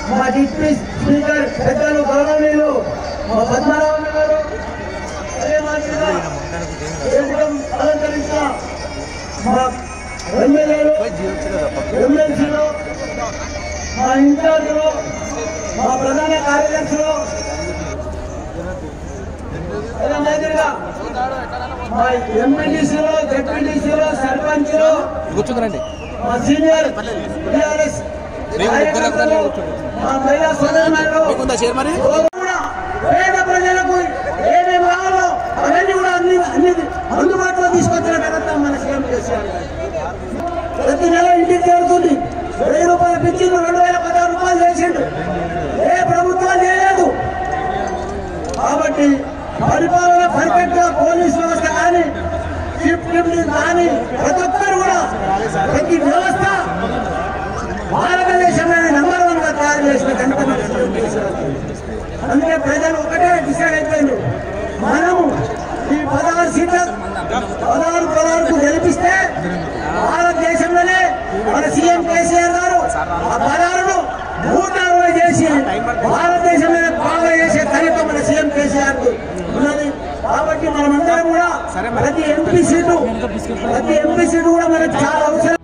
మా deputy speaker పెద్దలు గౌరవనీయులు మా పద్మనాభం గారు, అదే మాదిరిగా అలంకరించిన మా ఎమ్మెల్యేలు, ఎమ్మెల్సీలు, మా ఇన్ఛార్జీలు, మా ప్రధాన కార్యదర్శులు, అదే మాదిరిగా మా ఎంపీటీసీలు, జెడ్పీటీసీలు, సర్పంచులు, మా సీనియర్ టీఆర్ఎస్ మా మహిళా సోదరులు, పేద ప్రజలకు ఏమేమి కావాలో అవన్నీ కూడా అన్ని అందుబాటులో తీసుకొచ్చిన ఘనత మన సీఎం కేసీఆర్ గారు. ప్రతి నెల ఇంటికి చేరుతుంది. 1000 రూపాయలు పెంచిండు, 2016 రూపాయలు చేసిండు. ఏ ప్రభుత్వం చేయలేదు. కాబట్టి పరిపాలన పర్ఫెక్ట్ గా పోలీస్ వ్యవస్థ కానీ, చీఫ్ డిప్యూటీ కానీ ప్రతి ఒక్కరు కూడా ప్రతి వ్యవస్థ భారతదేశంలోనే నంబర్ 1 గా తయారు చేసిన ఘనత మన సీఎం కేసీఆర్ గారు. అందుకే ప్రజలు ఒకటే డిసైడ్ అయిపోయింది, మనము ఈ 16 సీట్ల 16 గెలిపిస్తే భారతదేశంలోనే మన సీఎం కేసీఆర్ గారు ఆ 16ను 160 చేసి భారతదేశంలోనే బాగా చేసే ఘనత మన సీఎం కేసీఆర్ ఉన్నది. కాబట్టి మనమందరం కూడా ప్రతి ఎంపీ సీటు కూడా మనకు చాలా అవసరం.